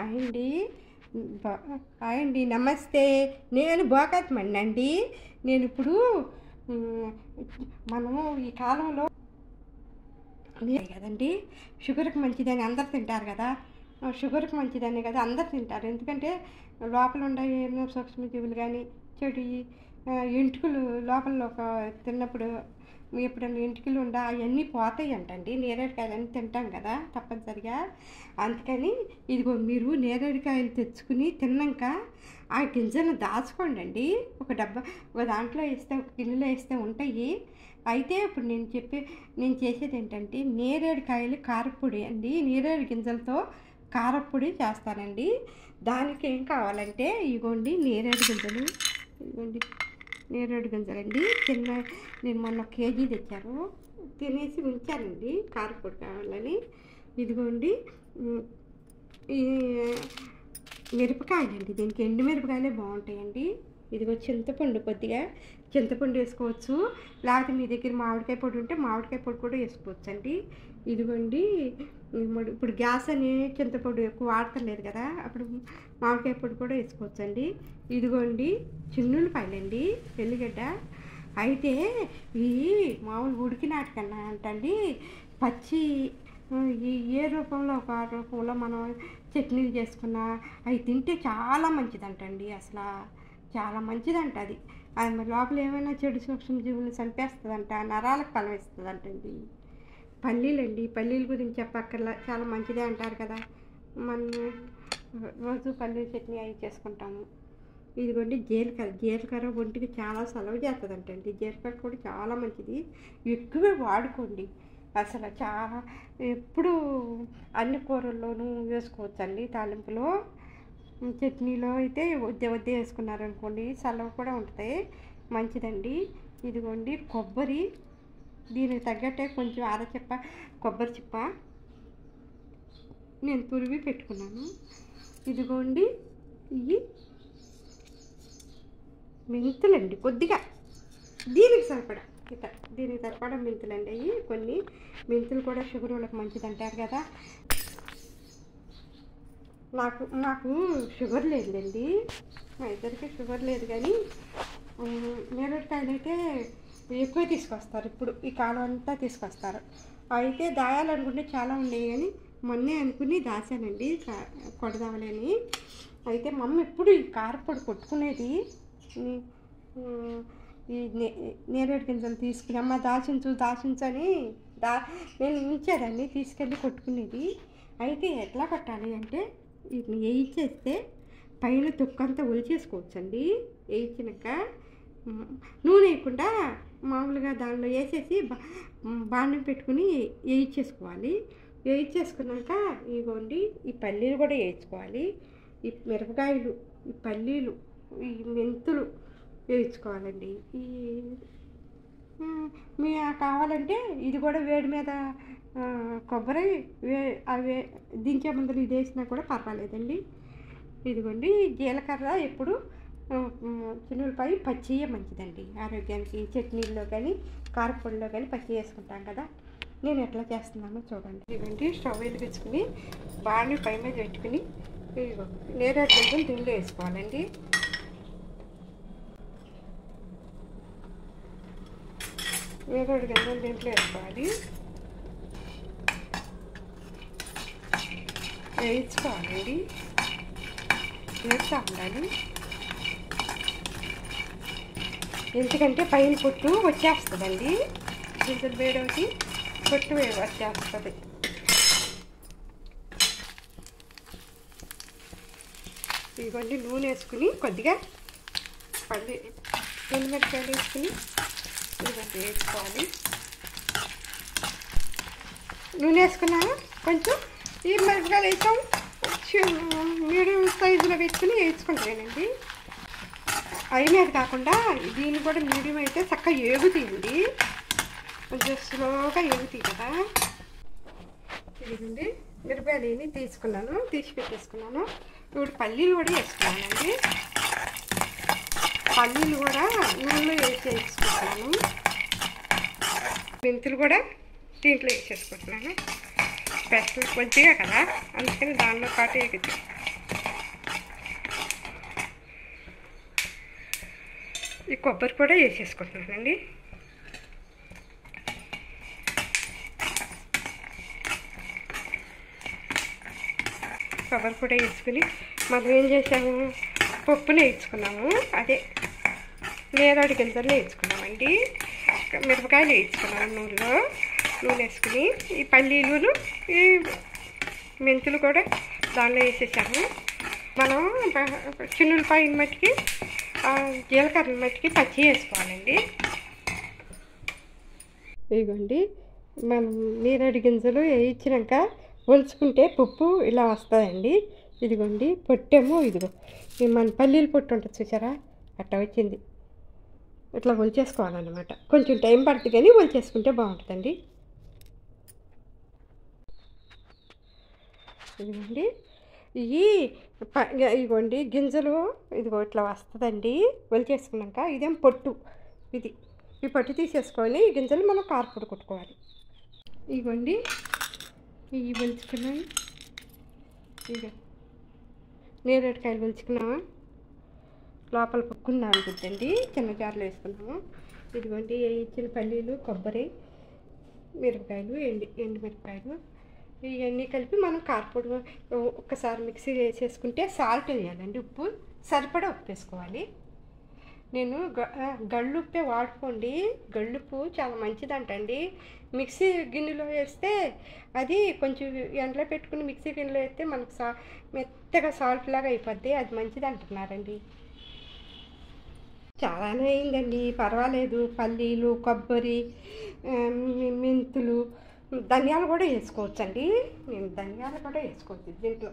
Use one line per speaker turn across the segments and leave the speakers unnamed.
Hi అండి. Hi అండి, నమస్తే. నేను బోకత్మండి అండి. నేను ఇప్పుడు మనము ఈ కాలంలో కదండి షుగర్కి మంచిదని అందరు తింటారు కదా. షుగర్కి మంచిదని కదా అందరు తింటారు. ఎందుకంటే లోపల ఉండే ఎన్నో సూక్ష్మజీవులు కానీ చెడు ఎంటుకలు లోపల ఒక తిన్నప్పుడు ఎప్పుడన్నా ఎంటుకలు ఉండా అవన్నీ పోతాయి అంటండి. నేరేడుకాయలన్నీ తింటాం కదా తప్పనిసరిగా. అందుకని ఇదిగో మీరు నేరేడుకాయలు తెచ్చుకుని తిన్నాక ఆ గింజలను దాచుకోండి అండి. ఒక డబ్బా ఒక దాంట్లో వేస్తే ఒక గిన్నెలో వేస్తే ఉంటాయి. అయితే ఇప్పుడు నేను చేసేది ఏంటంటే నేరేడుకాయలు కారపొడి అండి. నేరేడు గింజలతో కారపొడి చేస్తానండి. దానికి ఏం కావాలంటే ఇదిగోండి నేరేడు గింజలండి. నేను మొన్న కేజీ తెచ్చాను, తినేసి ఉంచానండి కారపొడి కావాలని. ఇదిగోండి ఈ మిరపకాయలండి. దీనికి ఎండు మిరపకాయలే బాగుంటాయండి. ఇదిగో కొద్దిగా చింతపండు వేసుకోవచ్చు, లేకపోతే మీ దగ్గర మామిడికాయ పొడి ఉంటే మామిడికాయ పొడి కూడా వేసుకోవచ్చు అండి. ఇదిగోండి ఇప్పుడు గ్యాస్ అని చింతపొడి ఎక్కువ వాడతలేదు కదా, అప్పుడు మామిడికాయ పొడి కూడా వేసుకోవచ్చు అండి. ఇదిగోండి చిన్నులపాయలండి, ఎల్లిగడ్డ. అయితే ఈ మామూలు ఉడికినాటికన్నా అంటండి పచ్చి ఏ రూపంలో ఒక రూపంలో మనం చట్నీలు చేసుకున్నా అవి తింటే చాలా మంచిదంటండి. అసలు చాలా మంచిదంట అది. లోపల ఏమైనా చెడు సూక్ష్మజీవులు చంపేస్తుందంట, నరాలకు బలం ఇస్తుందంటండి. పల్లీల గురించి చెప్పక్కర్లా, చాలా మంచిదే అంటారు కదా. మనం రోజు పల్లీల చట్నీ అవి చేసుకుంటాము. ఇదిగోండి జీలకర్ర ఒంటికి చాలా సలవ చేస్తుందంటండి. జీలకర్ర కూడా చాలా మంచిది, ఎక్కువే వాడుకోండి. అసలు చాలా ఎప్పుడు అన్ని కూరల్లోనూ వేసుకోవచ్చండి. తాలింపులో చట్నీలో అయితే వద్దే వేసుకున్నారనుకోండి సలవ కూడా ఉంటుంది, మంచిదండి. ఇదిగోండి కొబ్బరి, దీనికి తగ్గట్టే కొంచెం అరచిప్ప కొబ్బరి చిప్ప నేను తురివి పెట్టుకున్నాను. ఇదిగోండి ఇవి మెంతులండి, కొద్దిగా దీనికి సరిపడా మెంతులండి. అవి కొన్ని మెంతులు కూడా షుగర్ వాళ్ళకి మంచిది అంటారు కదా. నాకు షుగర్ లేదండి, మా ఇద్దరికి షుగర్ లేదు. కానీ నేరేడుకాయలు అయితే ఎక్కువ తీసుకొస్తారు, ఇప్పుడు ఈ కాలం అంతా తీసుకొస్తారు. అయితే దాయాలనుకుంటే చాలా ఉండేవి, కానీ మొన్నే అనుకుని దాచానండి కొడదామని. అయితే మమ్మీ ఎప్పుడు ఈ కారపొడి కొట్టుకునేది ఈ నేరేడు గింజలు తీసుకుని అమ్మ దాచించని నేను ఉంచేదాన్ని, తీసుకెళ్ళి కొట్టుకునేది. అయితే ఎట్లా కొట్టాలి అంటే వీటిని వేయించేస్తే పైన తొక్కంతా ఒలిచేసుకోవచ్చండి. వేయించినాక నూనె వేయకుండా మామూలుగా దానిలో వేసేసి బాండం పెట్టుకుని వేయించేసుకోవాలి. వేయించేసుకున్నాక ఇదిగోండి ఈ పల్లీలు కూడా వేయించుకోవాలి. ఈ మిరపకాయలు, ఈ పల్లీలు, ఈ మెంతులు వేయించుకోవాలండి. మీ కావాలంటే ఇది కూడా వేడి మీద కొబ్బరి అవి దించే ముందర ఇది వేసినా కూడా పర్వాలేదండి. ఇదిగోండి జీలకర్ర ఎప్పుడు చిన్నులపాయ పచ్చియే మంచిదండి ఆరోగ్యానికి. చట్నీల్లో కానీ కారపొడిలో కానీ పచ్చి వేసుకుంటాం కదా. నేను ఎట్లా చేస్తున్నానో చూడండి. ఇదిగోండి స్టవ్ వెలిగించుకుని బాగా పై మీద పెట్టుకుని నేరేడు గింజలు దీనిలో వేసుకోవాలండి. నేరేడు గింజలు దీంట్లో వేసుకోవాలి, వేయించుకోవాలండి. వేస్తూ ఉండాలి, ఎందుకంటే పైన పొట్టు వచ్చేస్తుందండి. గింజలు వేడవుకి పొట్టు వచ్చేస్తుంది. ఇదిగోండి నూనె వేసుకుని కొద్దిగా ఎండుమిరపకాయలు వేసుకుని ఇదిగోండి వేసుకోవాలి. నూనె వేసుకున్నాను, కొంచెం ఈ మిరపకాయలు వేసాం మీడియం సైజులో పెట్టుకుని వేసుకుంటానండి. అయినది కాకుండా దీన్ని కూడా మీడియం అయితే చక్కగా ఏగుతాయండి, కొంచెం స్లోగా ఏగుతాయి కదా. ఇదిగోండి మిరపకాయలు తీసి పెట్టేసుకున్నాను. ఇప్పుడు పల్లీలు కూడా వేసుకున్నానండి. పల్లీలు కూడా నూనెలో వేసుకుంటున్నాను. మెంతులు కూడా దీంట్లో వేసేసుకుంటున్నాను. స్పెషల్ కొద్దిగా కదా, అందుకని దానిలో పాటు ఎగుతాయి. ఈ కొబ్బరి కూడా వేసేసుకుంటున్నానండి. కొబ్బరి కూడా వేసుకుని మనం ఏం చేసాము, పప్పుని వేయించుకున్నాము, అదే నేరేడు గింజలు వేయించుకున్నామండి. మిరపకాయలు వేయించుకున్నాము నూనె వేసుకుని, ఈ పల్లీలు ఈ మెంతులు కూడా దానిలో వేసేసాము. మనం చిన్నులపాయ మట్టికి జీలకర్ర మట్టికి పచ్చి వేసుకోవాలండి. ఇదిగోండి మనం నేరేడు గింజలు వేయించినాక ఒలుచుకుంటే పప్పు ఇలా వస్తుందండి. ఇదిగోండి పొట్టేమో ఇదిగో మన పల్లీలు పొట్టు ఉంటుంది చూసారా, అట్లా వచ్చింది. ఇట్లా ఒలిచేసుకోవాలన్నమాట. కొంచెం టైం పడుతుంది కానీ ఒలిచేసుకుంటే బాగుంటుందండి. ఇదిగోండి ఇదిగోండి గింజలు ఇదిగో ఇట్లా వస్తుందండి ఒలిచేసుకున్నాక. ఇదేం పొట్టు, ఈ పొట్టు తీసేసుకొని ఈ గింజలు మనం కారపొడి కొట్టుకోవాలి. ఇదిగోండి ఇవి ఒలుచుకున్నాం, ఇక నేరేడుకాయలు ఒలుచుకున్నామా, లోపల పక్కున్నా అనుకుంటండి, చిన్న జార్లు వేసుకున్నాము. ఇదిగోండి ఇచ్చిన పల్లీలు, కొబ్బరి, మిరపకాయలు, ఎండుమిరపకాయలు ఇవన్నీ కలిపి మనం కారపొడి ఒక్కసారి మిక్సీ వేసేసుకుంటే సాల్ట్ వేయాలండి, ఉప్పు సరిపడా ఉప్పు వేసుకోవాలి. నేను గళ్ళుప్పే వాడుకోండి, గళ్ళుప్పు చాలా మంచిదంటండి. మిక్సీ గిన్నెలో వేస్తే అది కొంచెం ఎండలో పెట్టుకుని మిక్సీ గిన్నెలో వేస్తే మనకు మెత్తగా సాల్ట్ లాగా అయిపోద్ది, అది మంచిది అంటున్నారండి. చాలానే అయిందండి, పర్వాలేదు. పల్లీలు, కొబ్బరి, మెంతులు, ధనియాలు కూడా వేసుకోవచ్చండి. నేను ధనియాలు కూడా వేసుకోవచ్చు దీంట్లో.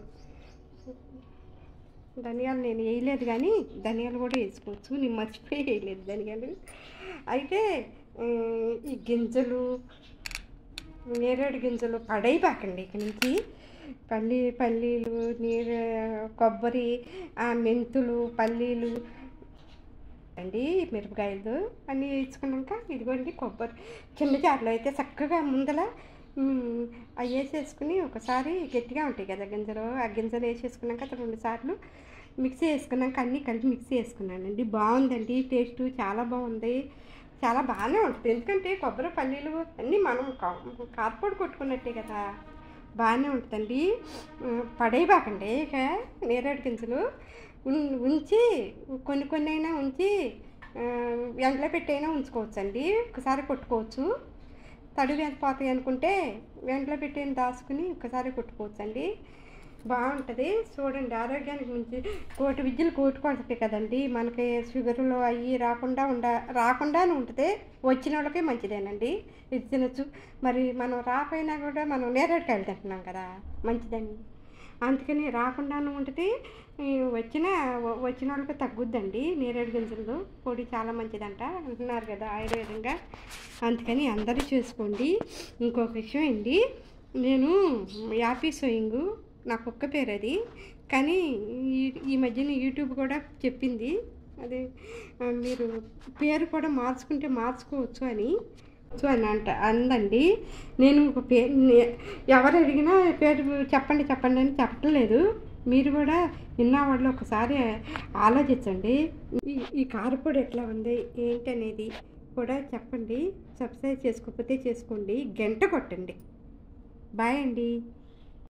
ధనియాలు నేను వేయలేదు కానీ ధనియాలు కూడా వేసుకోవచ్చు. నేను మర్చిపోయి వేయలేదు ధనియాలు. అయితే ఈ గింజలు, నేరేడు గింజలు పడైపోకండి ఇక నుంచి. పల్లీలు, కొబ్బరి, మెంతులు, పల్లీలు అండి, మిరపకాయలు అన్నీ వేసుకున్నాక ఇదిగోండి కొబ్బరి చిన్న జార్లో అయితే చక్కగా ముందల అవి వేసేసుకుని ఒకసారి గట్టిగా ఉంటాయి కదా గింజలు, ఆ గింజలు వేసేసుకున్నాక 2 సార్లు మిక్సీ వేసుకున్నాక అన్నీ కలిపి మిక్సీ వేసుకున్నానండి. బాగుందండి, టేస్ట్ చాలా బాగుంది, చాలా బాగానే ఉంటుంది. ఎందుకంటే కొబ్బరి, పల్లీలు అన్నీ మనం కారపొడి కొట్టుకున్నట్టే కదా, బాగానే ఉంటుందండి. పడైపోకండి ఇక నేరేడు గింజలు ఉంచి కొన్ని అయినా ఉంచి ఎండలో పెట్టైనా ఉంచుకోవచ్చండి. ఒకసారి కొట్టుకోవచ్చు, తడి పోతాయి అనుకుంటే ఎండలో పెట్టైనా దాచుకుని ఒకసారి కొట్టుకోవచ్చండి, బాగుంటుంది. చూడండి, ఆరోగ్యానికి మంచి కోటి విద్యలు కొట్టుకుంటుంది కదండి. మనకి షుగర్లు అవి రాకుండానే ఉంటుంది, వచ్చిన వాళ్ళకే మంచిదేనండి, ఇది తినచ్చు. మరి మనం రాకపోయినా కూడా మనం నేరేడుకాయలు తింటున్నాం కదా, మంచిదండి. అందుకని రాకుండానే ఉంటుంది, వచ్చిన వాళ్ళకి తగ్గుద్దండి. నేరేడు గింజలు పొడి చాలా మంచిదంట అంటున్నారు కదా ఆయుర్వేదంగా, అందుకని అందరూ చేసుకోండి. ఇంకొక విషయం అండి, నేను యాపీ సోయింగ్ నాకు ఒక్క పేరు అది, కానీ ఈ మధ్యన యూట్యూబ్ కూడా చెప్పింది అది మీరు పేరు కూడా మార్చుకోవచ్చు అని అందండి. నేను ఎవరు అడిగినా పేరు చెప్పండి అని చెప్పట్లేదు. మీరు కూడా విన్నవాళ్ళు ఒకసారి ఆలోచించండి. ఈ కారపొడి ఎట్లా ఉంది ఏంటనేది కూడా చెప్పండి. సబ్స్క్రైబ్ చేసుకోకపోతే చేసుకోండి, గంట కొట్టండి. బాయ్ అండి.